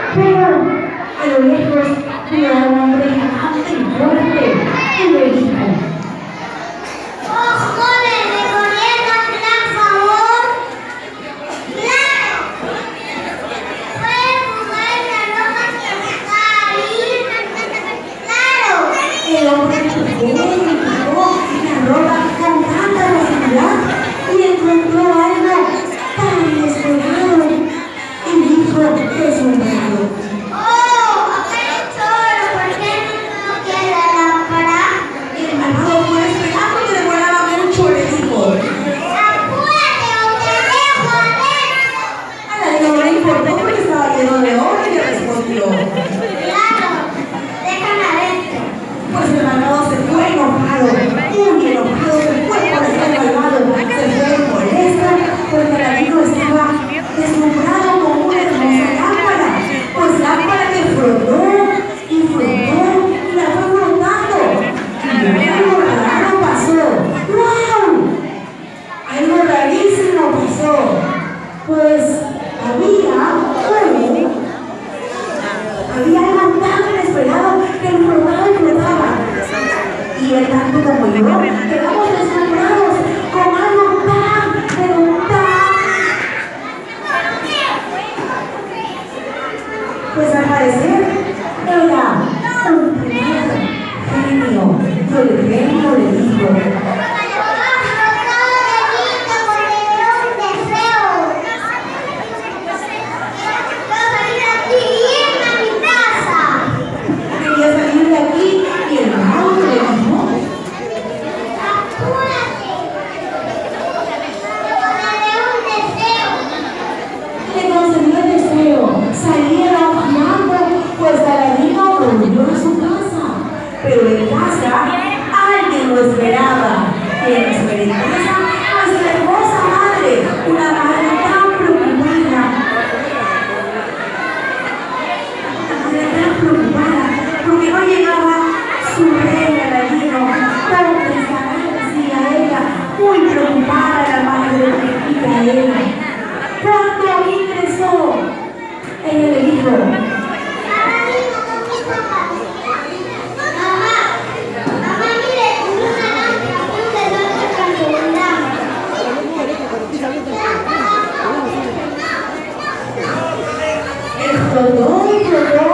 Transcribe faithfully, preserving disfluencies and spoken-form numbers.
pero a lo lejos vio a un hombre gigante y fuerte y le dijo: ¡Oh, joven, me podrías hacer un favor! ¡Claro! ¿Puedes buscar la ropa que está ahí? ¡Claro! El hombre empujó y empujó la ropa con tanta facilidad y encontró algo tan inesperado y dijo deslumbrado: ¡Oh, choro! ¿Por qué no queda la lámpara? el malvado fue esperando que demoraba mucho, le dijo. ¡Apúrate o te dejo adentro! A la no le importó porque estaba lleno de oro y le respondió. ¡Claro! ¡Déjame adentro! Pues el malvado se fue enojado, muy enojado, se fue por el malvado, se fue molesto porque el amigo estaba deslumbrado con una hermosa lámpara, pues lámpara que frotó y frotó y la fue frotando. Y algo raro pasó. ¡Wow! Algo rarísimo pasó. Pues había algo, había algo tan inesperado que flotaba y flotaba. Y él, tanto como yo, quedamos deslumbrados con algo tan, pero tan. Pues al parecer era un primer genio. Y el genio le dijo: quería salir de aquí y el mago le dijo: le concedió el deseo, salieron amando, pues Aladino volvió a su casa. Pero en casa alguien lo esperaba. ¿Quién espera en casa? Nuestra hermosa madre, una madre tan preocupada, una madre tan preocupada porque no llegaba su rey Aladino. ¿Dónde estará? Decía ella, muy preocupada la madre de Micaela. Cuando ingresó, ella le dijo: el flotó y flotó